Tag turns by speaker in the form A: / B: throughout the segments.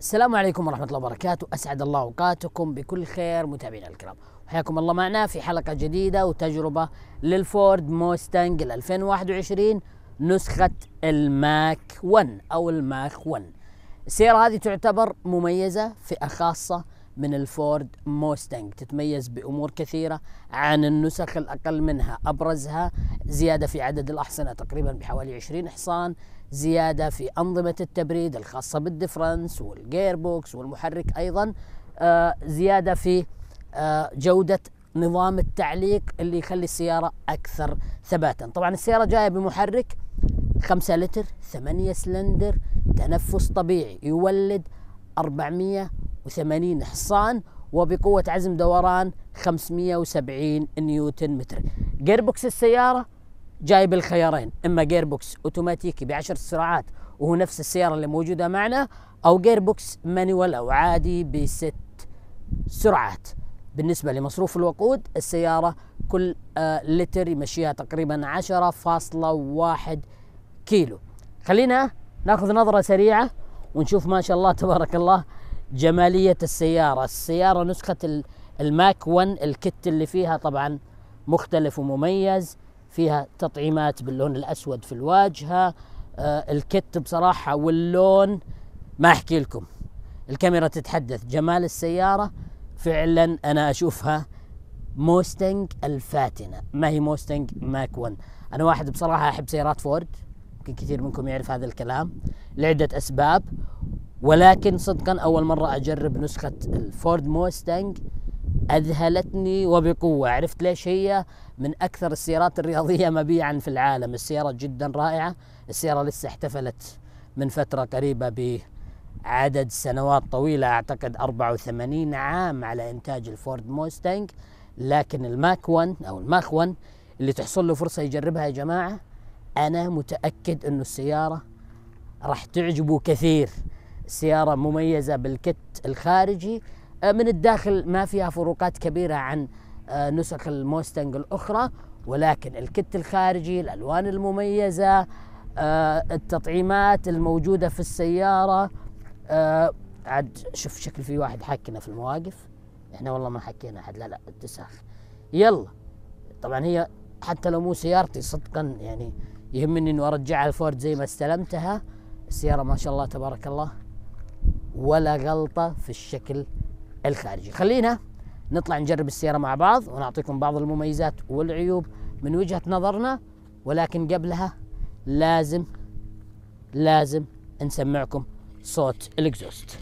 A: السلام عليكم ورحمة الله وبركاته، أسعد الله أوقاتكم بكل خير متابعينا الكرام، وحياكم الله معنا في حلقة جديدة وتجربة للفورد موستنج 2021 نسخة الماك 1 أو الماك 1. السيارة هذه تعتبر مميزة، فئة خاصة من الفورد موستنج، تتميز بأمور كثيرة عن النسخ الأقل منها، أبرزها زيادة في عدد الأحصنة تقريبا بحوالي 20 حصان، زيادة في أنظمة التبريد الخاصة بالديفرنس والجير بوكس والمحرك أيضا، زيادة في جودة نظام التعليق اللي يخلي السيارة أكثر ثباتا. طبعا السيارة جاية بمحرك 5 لتر 8 سلندر تنفس طبيعي يولد 480 حصان وبقوة عزم دوران 570 نيوتن متر. جير بوكس السيارة جايب الخيارين، اما جير بوكس اوتوماتيكي ب10 سرعات وهو نفس السيارة اللي موجودة معنا، او جير بوكس مانيوال او عادي ب6 سرعات. بالنسبة لمصروف الوقود السيارة كل لتر يمشيها تقريبا 10.1 كيلو. خلينا ناخذ نظرة سريعة ونشوف ما شاء الله تبارك الله جمالية السيارة. السيارة نسخة الماك 1 الكت اللي فيها طبعا مختلف ومميز، فيها تطعيمات باللون الأسود في الواجهة. الكت بصراحة واللون ما أحكي لكم، الكاميرا تتحدث. جمال السيارة فعلا أنا أشوفها موستنج الفاتنة، ما هي موستنج ماك 1. أنا واحد بصراحة أحب سيارات فورد، يمكن كثير منكم يعرف هذا الكلام لعدة أسباب، ولكن صدقا أول مرة أجرب نسخة الفورد موستنج أذهلتني وبقوة. عرفت ليش؟ هي من أكثر السيارات الرياضية مبيعا في العالم. السيارة جدا رائعة، السيارة لسه احتفلت من فترة قريبة بعدد سنوات طويلة، أعتقد 84 عام على إنتاج الفورد موستنج. لكن الماك 1 أو الماك 1 اللي تحصل له فرصة يجربها يا جماعة، أنا متأكد أنه السيارة راح تعجبه كثير. السيارة مميزة بالكت الخارجي، من الداخل ما فيها فروقات كبيرة عن نسخ الموستنج الأخرى، ولكن الكت الخارجي، الألوان المميزة، التطعيمات الموجودة في السيارة. عاد شوف شكل في واحد حكنا في المواقف، احنا والله ما حكينا أحد، لا اتساخ. يلا طبعا هي حتى لو مو سيارتي صدقا يعني يهمني انه ارجعها الفورد زي ما استلمتها. السيارة ما شاء الله تبارك الله ولا غلطة في الشكل الخارجي. خلينا نطلع نجرب السيارة مع بعض ونعطيكم بعض المميزات والعيوب من وجهة نظرنا، ولكن قبلها لازم نسمعكم صوت الاكزوست.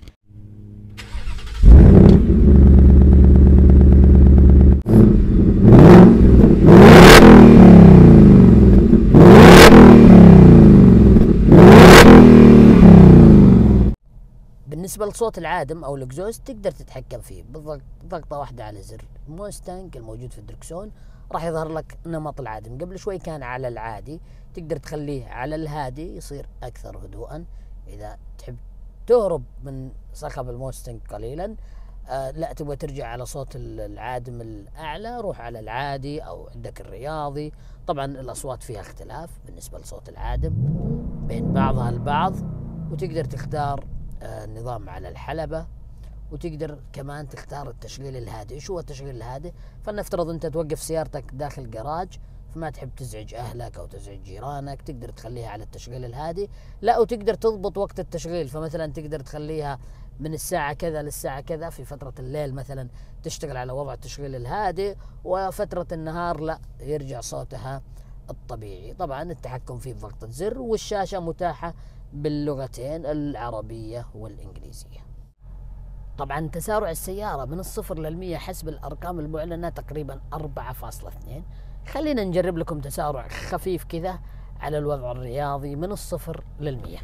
A: بالنسبة لصوت العادم أو الإكزوست تقدر تتحكم فيه بضغطة واحدة على زر الموستنج الموجود في الدركسون، راح يظهر لك نمط العادم. قبل شوي كان على العادي، تقدر تخليه على الهادي يصير أكثر هدوءا. إذا تحب تهرب من صخب الموستنج قليلا، لا تبغى ترجع على صوت العادم الأعلى، روح على العادي أو عندك الرياضي. طبعا الأصوات فيها اختلاف بالنسبة لصوت العادم بين بعضها البعض، وتقدر تختار نظام على الحلبة، وتقدر كمان تختار التشغيل الهادئ. شو هو التشغيل الهادئ؟ فلنفترض انت توقف سيارتك داخل جراج فما تحب تزعج اهلك او تزعج جيرانك، تقدر تخليها على التشغيل الهادئ. لا، وتقدر تضبط وقت التشغيل، فمثلا تقدر تخليها من الساعة كذا للساعة كذا، في فترة الليل مثلا تشتغل على وضع التشغيل الهادئ، وفترة النهار لا يرجع صوتها الطبيعي. طبعا التحكم فيه بضغطة زر، والشاشة متاحة باللغتين العربية والإنجليزية. طبعا تسارع السيارة من 0 ل100 حسب الأرقام المعلنة تقريبا 4.2. خلينا نجرب لكم تسارع خفيف كذا على الوضع الرياضي من 0 ل100.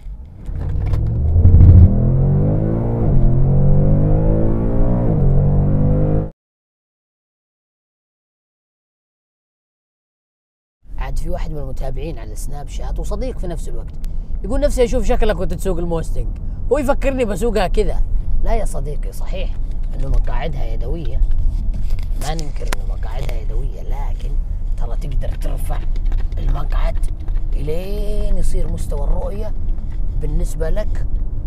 A: عاد في واحد من المتابعين على السناب شات وصديق في نفس الوقت يقول نفسي اشوف شكلك وانت تسوق الموستنج، هو يفكرني بسوقها كذا. لا يا صديقي، صحيح انه مقاعدها يدويه، ما ننكر انه مقاعدها يدويه، لكن ترى تقدر ترفع المقعد الين يصير مستوى الرؤيه بالنسبه لك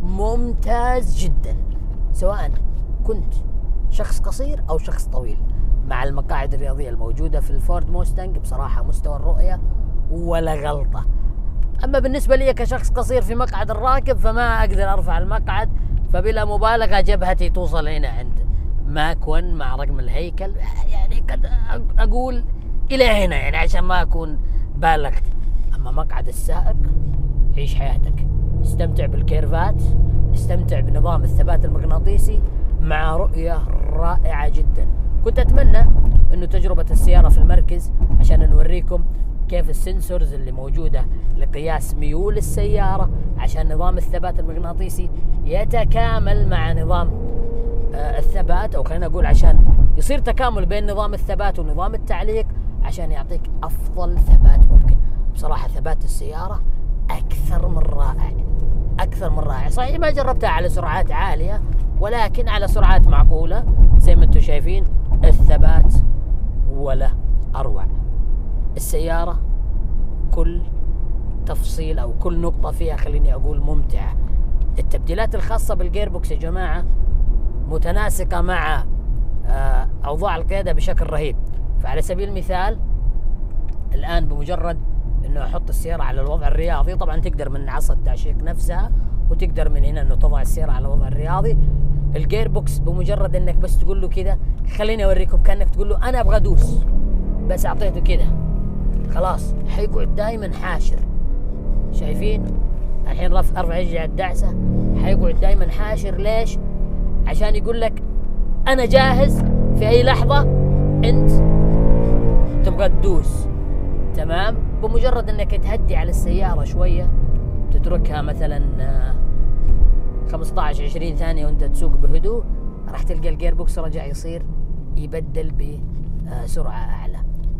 A: ممتاز جدا، سواء كنت شخص قصير أو شخص طويل. مع المقاعد الرياضية الموجودة في الفورد موستنج بصراحة مستوى الرؤية ولا غلطة. أما بالنسبة لي كشخص قصير في مقعد الراكب فما أقدر أرفع المقعد، فبلا مبالغة جبهتي توصل هنا عند ماك 1 مع رقم الهيكل، يعني قد أقول إلى هنا يعني عشان ما أكون بالغت. أما مقعد السائق عيش حياتك، استمتع بالكيرفات، استمتع بنظام الثبات المغناطيسي مع رؤية رائعة جدا. كنت أتمنى أنه تجربة السيارة في المركز عشان نوريكم كيف السنسورز اللي موجودة لقياس ميول السيارة عشان نظام الثبات المغناطيسي يتكامل مع نظام الثبات، أو خلينا نقول عشان يصير تكامل بين نظام الثبات ونظام التعليق عشان يعطيك أفضل ثبات ممكن. بصراحة ثبات السيارة أكثر من رائع، أكثر من رائع. صحيح ما جربتها على سرعات عالية، ولكن على سرعات معقولة زي ما انتم شايفين الثبات ولا أروع. السيارة كل تفصيل أو كل نقطة فيها خليني أقول ممتعة. التبديلات الخاصة بالجيربوكس يا جماعة متناسقة مع أوضاع القيادة بشكل رهيب. فعلى سبيل المثال الآن بمجرد أنه أحط السيارة على الوضع الرياضي، طبعا تقدر من عصا التعشيق نفسها وتقدر من هنا أنه تضع السيارة على الوضع الرياضي. الجيربوكس بمجرد أنك بس تقول له كذا، خليني أوريكم، كأنك تقول له أنا أبغى أدوس، بس أعطيته كذا خلاص حيقعد دائما حاشر. شايفين الحين ارفع رجلي على الدعسة حيقعد دائما حاشر. ليش؟ عشان يقول لك أنا جاهز في أي لحظة أنت تبغى تدوس. تمام. بمجرد أنك تهدي على السيارة شوية، تتركها مثلا 15-20 ثانية وأنت تسوق بهدوء، راح تلقى الجيربوكس رجع يصير يبدل بسرعة أعلى.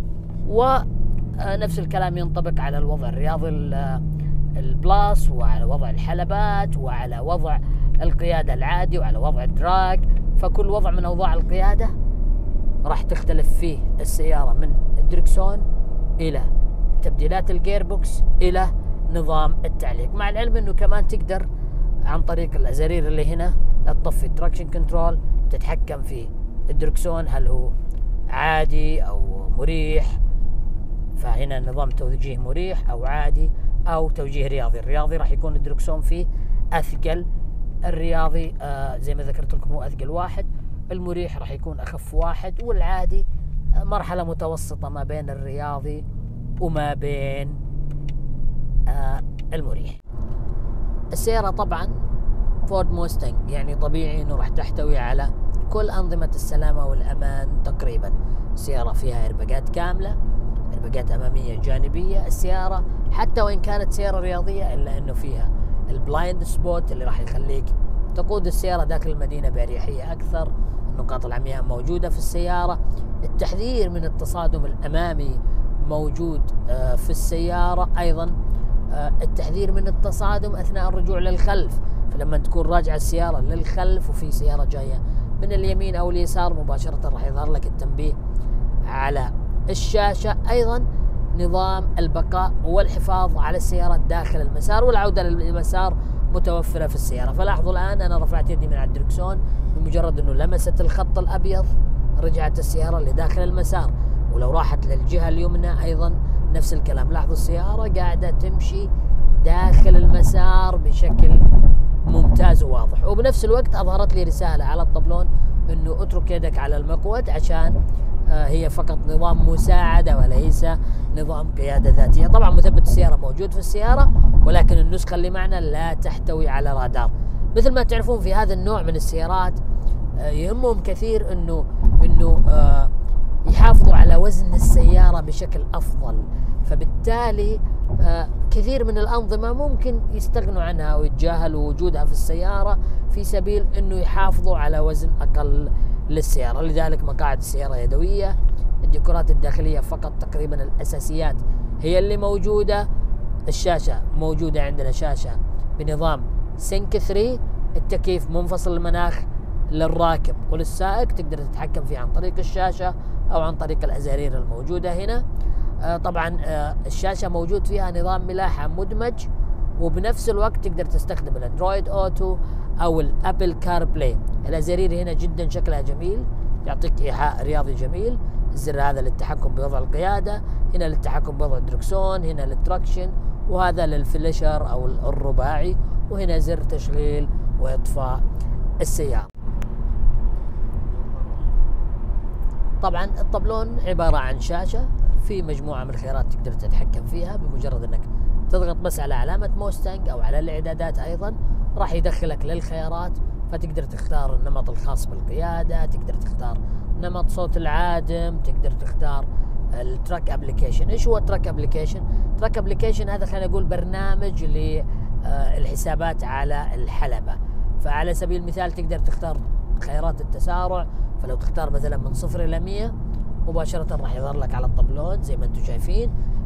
A: ونفس الكلام ينطبق على الوضع الرياضي البلاس، وعلى وضع الحلبات، وعلى وضع القيادة العادي، وعلى وضع الدراج. فكل وضع من أوضاع القيادة راح تختلف فيه السيارة، من الدركسون إلى تبديلات الجيربوكس إلى نظام التعليق. مع العلم أنه كمان تقدر عن طريق الأزارير اللي هنا تطفي التراكشن كنترول، تتحكم في الدركسون هل هو عادي أو مريح. فهنا نظام توجيه مريح أو عادي أو توجيه رياضي. الرياضي راح يكون الدركسون فيه أثقل، الرياضي زي ما ذكرت لكم هو أثقل واحد، المريح راح يكون أخف واحد، والعادي مرحلة متوسطة ما بين الرياضي وما بين المريح. السيارة طبعا فورد موستنج، يعني طبيعي انه راح تحتوي على كل أنظمة السلامة والأمان تقريبا. السيارة فيها إيرباجات كاملة، إيرباجات أمامية جانبية. السيارة حتى وإن كانت سيارة رياضية إلا أنه فيها البلايند سبوت اللي راح يخليك تقود السيارة داخل المدينة بأريحية أكثر. النقاط العمياء موجودة في السيارة. التحذير من التصادم الأمامي موجود في السيارة. أيضا التحذير من التصادم أثناء الرجوع للخلف، فلما تكون راجعة السيارة للخلف وفي سيارة جاية من اليمين أو اليسار مباشرة راح يظهر لك التنبيه على الشاشة. أيضا نظام البقاء والحفاظ على السيارة داخل المسار والعودة للمسار متوفرة في السيارة. فلاحظوا الآن أنا رفعت يدي من على الدركسون، بمجرد أنه لمست الخط الأبيض رجعت السيارة لداخل المسار، ولو راحت للجهة اليمنى أيضا نفس الكلام. لاحظوا السيارة قاعدة تمشي داخل المسار بشكل ممتاز وواضح. وبنفس الوقت أظهرت لي رسالة على الطبلون أنه اترك يدك على المقود، عشان هي فقط نظام مساعدة وليس نظام قيادة ذاتية. طبعا مثبت السيارة موجود في السيارة، ولكن النسخة اللي معنا لا تحتوي على رادار. مثل ما تعرفون في هذا النوع من السيارات يهمهم كثير انه يحافظوا على وزن السيارة بشكل افضل، فبالتالي كثير من الأنظمة ممكن يستغنوا عنها أو يتجاهلوا وجودها في السيارة في سبيل أنه يحافظوا على وزن أقل للسيارة. لذلك مقاعد السيارة يدوية، الديكورات الداخلية فقط تقريبا الأساسيات هي اللي موجودة. الشاشة موجودة عندنا شاشة بنظام سينك 3، التكييف منفصل المناخ للراكب وللسائق، تقدر تتحكم فيه عن طريق الشاشة أو عن طريق الأزارير الموجودة هنا. طبعا الشاشة موجود فيها نظام ملاحة مدمج وبنفس الوقت تقدر تستخدم الاندرويد اوتو او الابل كار بلاي. الازرير هنا جدا شكلها جميل، يعطيك ايحاء رياضي جميل. الزر هذا للتحكم بوضع القيادة، هنا للتحكم بوضع الدركسون، هنا للتراكشن، وهذا للفليشر او الرباعي، وهنا زر تشغيل واطفاء السيارة. طبعا الطبلون عبارة عن شاشة في مجموعة من الخيارات تقدر تتحكم فيها. بمجرد انك تضغط بس على علامة موستنج او على الاعدادات ايضا راح يدخلك للخيارات، فتقدر تختار النمط الخاص بالقيادة، تقدر تختار نمط صوت العادم، تقدر تختار التراك ابليكيشن. ايش هو التراك ابليكيشن؟ تراك ابليكيشن هذا خلينا نقول برنامج للحسابات على الحلبة. فعلى سبيل المثال تقدر تختار خيارات التسارع، فلو تختار مثلا من 0 إلى 100 مباشرة راح يظهر لك على الطبلون زي ما انتم شايفين.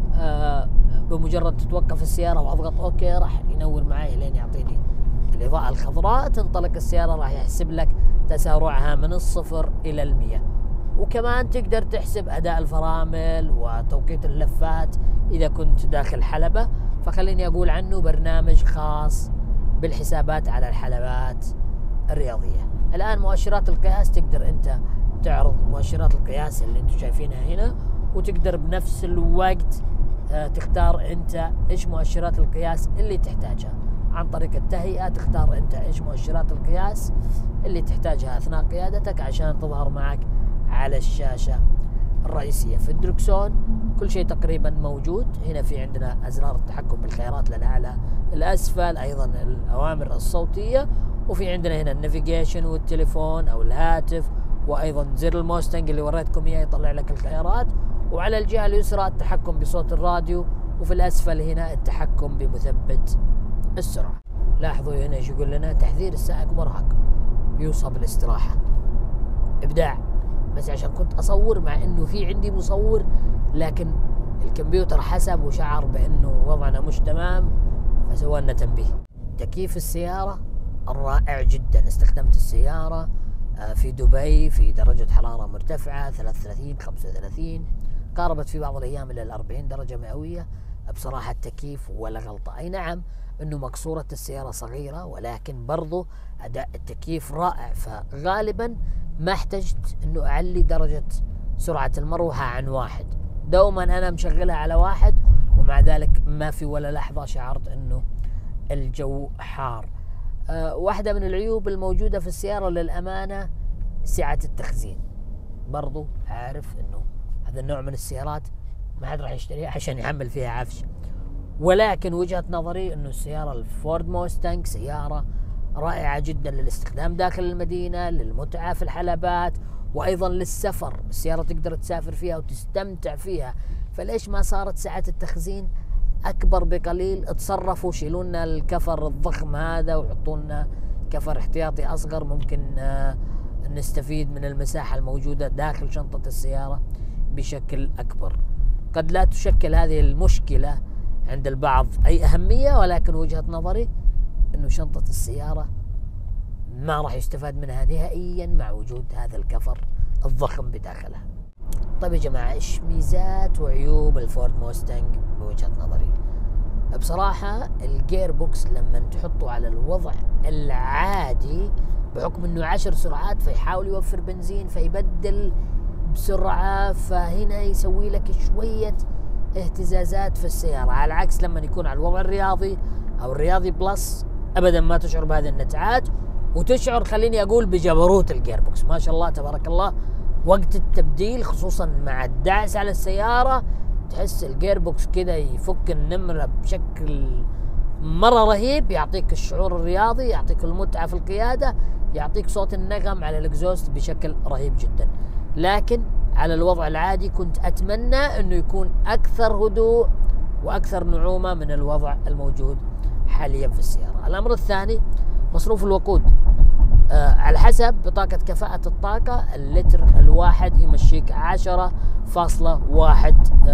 A: بمجرد تتوقف السيارة واضغط اوكي راح ينور معي لين يعطيني الإضاءة الخضراء، تنطلق السيارة، راح يحسب لك تسارعها من 0 إلى 100. وكمان تقدر تحسب أداء الفرامل وتوقيت اللفات إذا كنت داخل حلبة. فخليني أقول عنه برنامج خاص بالحسابات على الحلبات الرياضية. الآن مؤشرات القياس، تقدر أنت تعرض مؤشرات القياس اللي أنتم شايفينها هنا، وتقدر بنفس الوقت تختار أنت إيش مؤشرات القياس اللي تحتاجها. عن طريق التهيئة تختار أنت إيش مؤشرات القياس اللي تحتاجها أثناء قيادتك عشان تظهر معك على الشاشة الرئيسية. في الدركسون كل شيء تقريبا موجود. هنا في عندنا أزرار التحكم بالخيارات للأعلى الأسفل، أيضا الأوامر الصوتية، وفي عندنا هنا النافيجيشن والتليفون أو الهاتف، وأيضا زر الموستنج اللي وريتكم إياه يطلع لك الخيارات. وعلى الجهة اليسرى التحكم بصوت الراديو، وفي الأسفل هنا التحكم بمثبت السرعة. لاحظوا هنا ايش يقول لنا؟ تحذير السائق مرهق، يوصى بالاستراحة. إبداع. بس عشان كنت أصور مع إنه في عندي مصور، لكن الكمبيوتر حسب وشعر بإنه وضعنا مش تمام فسوى لنا تنبيه. تكييف السيارة الرائع جدا. استخدمت السيارة في دبي في درجة حرارة مرتفعة 33 35، قاربت في بعض الأيام إلى 40 درجة مئوية. بصراحة التكييف ولا غلطة. أي نعم أنه مقصورة السيارة صغيرة، ولكن برضو أداء التكييف رائع. فغالبا ما احتجت أنه أعلي درجة سرعة المروحة عن 1. دوما أنا مشغلها على 1، ومع ذلك ما في ولا لحظة شعرت أنه الجو حار. واحدة من العيوب الموجودة في السيارة للأمانة سعة التخزين. برضو عارف أنه هذا النوع من السيارات ما حد راح يشتريها عشان يحمل فيها عفش، ولكن وجهة نظري أنه السيارة الفورد موستنج سيارة رائعة جدا للاستخدام داخل المدينة، للمتعة في الحلبات، وأيضا للسفر. السيارة تقدر تسافر فيها وتستمتع فيها. فليش ما صارت سعة التخزين أكبر بقليل؟ اتصرفوا، شيلوا لنا الكفر الضخم هذا وحطوا لنا كفر احتياطي أصغر، ممكن نستفيد من المساحة الموجودة داخل شنطة السيارة بشكل أكبر. قد لا تشكل هذه المشكلة عند البعض أي أهمية، ولكن وجهة نظري أنه شنطة السيارة ما راح يستفاد منها نهائيا مع وجود هذا الكفر الضخم بداخلها. طيب يا جماعة، إيش ميزات وعيوب الفورد موستنج بوجهة نظري؟ بصراحة الجير بوكس لما تحطه على الوضع العادي، بحكم أنه 10 سرعات فيحاول يوفر بنزين فيبدل بسرعة، فهنا يسوي لك شوية اهتزازات في السيارة. على العكس لما يكون على الوضع الرياضي أو الرياضي بلس أبدا ما تشعر بهذه النتعات، وتشعر خليني أقول بجبروت الجير بوكس. ما شاء الله تبارك الله، وقت التبديل خصوصا مع الدعس على السيارة تحس الجير بوكس كده يفك النمرة بشكل مرة رهيب، يعطيك الشعور الرياضي، يعطيك المتعة في القيادة، يعطيك صوت النغم على الاكزوست بشكل رهيب جدا. لكن على الوضع العادي كنت أتمنى أنه يكون أكثر هدوء وأكثر نعومة من الوضع الموجود حاليا في السيارة. الأمر الثاني مصروف الوقود. على حسب بطاقة كفاءة الطاقة اللتر الواحد يمشيك 10.1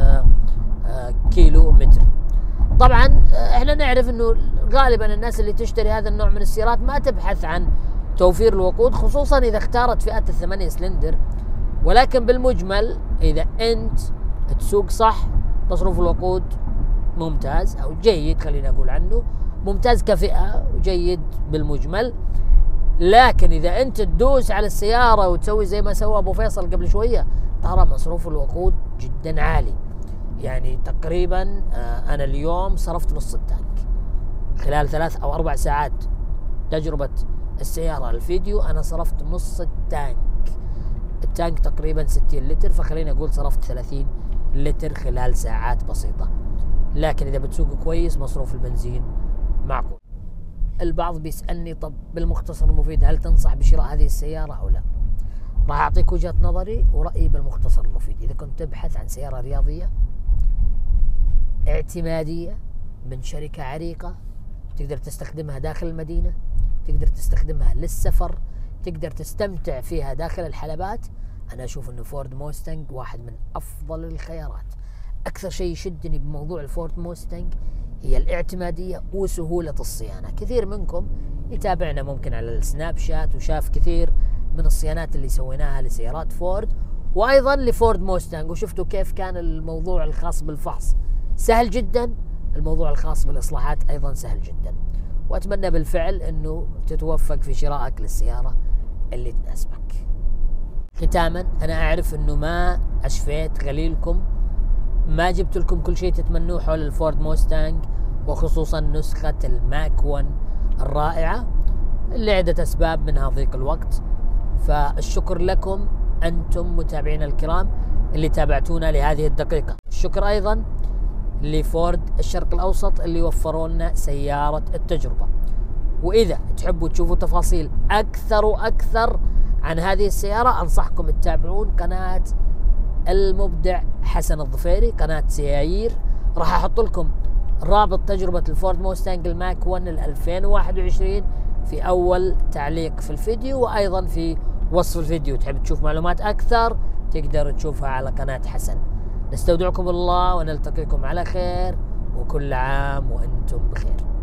A: كيلو متر. طبعا احنا نعرف انه غالبا الناس اللي تشتري هذا النوع من السيارات ما تبحث عن توفير الوقود، خصوصا اذا اختارت فئة ال8 سلندر، ولكن بالمجمل اذا انت تسوق صح مصروف الوقود ممتاز او جيد خلينا اقول عنه. ممتاز كفئة وجيد بالمجمل. لكن إذا أنت تدوس على السيارة وتسوي زي ما سوى أبو فيصل قبل شوية، ترى مصروف الوقود جدا عالي. يعني تقريبا أنا اليوم صرفت نص التانك خلال 3 أو 4 ساعات تجربة السيارة. الفيديو أنا صرفت نص التانك. التانك تقريبا 60 لتر، فخليني أقول صرفت 30 لتر خلال ساعات بسيطة. لكن إذا بتسوق كويس مصروف البنزين معقول. البعض بيسألني طب بالمختصر المفيد هل تنصح بشراء هذه السيارة أو لا؟ راح أعطيك وجهة نظري ورأيي بالمختصر المفيد. إذا كنت تبحث عن سيارة رياضية اعتمادية من شركة عريقة، تقدر تستخدمها داخل المدينة، تقدر تستخدمها للسفر، تقدر تستمتع فيها داخل الحلبات، أنا أشوف أنه فورد موستنج واحد من أفضل الخيارات. أكثر شيء يشدني بموضوع الفورد موستنج هي الاعتمادية وسهولة الصيانة. كثير منكم يتابعنا ممكن على السناب شات وشاف كثير من الصيانات اللي سويناها لسيارات فورد وأيضا لفورد موستنج، وشفتوا كيف كان الموضوع الخاص بالفحص سهل جدا، الموضوع الخاص بالإصلاحات أيضا سهل جدا. وأتمنى بالفعل أنه تتوفق في شرائك للسيارة اللي تناسبك. ختاما، أنا أعرف أنه ما أشفيت غليلكم، ما جبت لكم كل شيء تتمنوه حول الفورد موستانج وخصوصا نسخة الماك 1 الرائعة لعدة أسباب منها ضيق الوقت. فالشكر لكم أنتم متابعين الكرام اللي تابعتونا لهذه الدقيقة. الشكر أيضا لفورد الشرق الأوسط اللي وفروا لنا سيارة التجربة. وإذا تحبوا تشوفوا تفاصيل أكثر وأكثر عن هذه السيارة أنصحكم تتابعون قناة المبدع حسن الظفيري، قناة سيايير. راح أحط لكم رابط تجربة الفورد موستانج الماك 1 2021 في أول تعليق في الفيديو وأيضا في وصف الفيديو. تحب تشوف معلومات أكثر تقدر تشوفها على قناة حسن. نستودعكم الله ونلتقيكم على خير، وكل عام وأنتم بخير.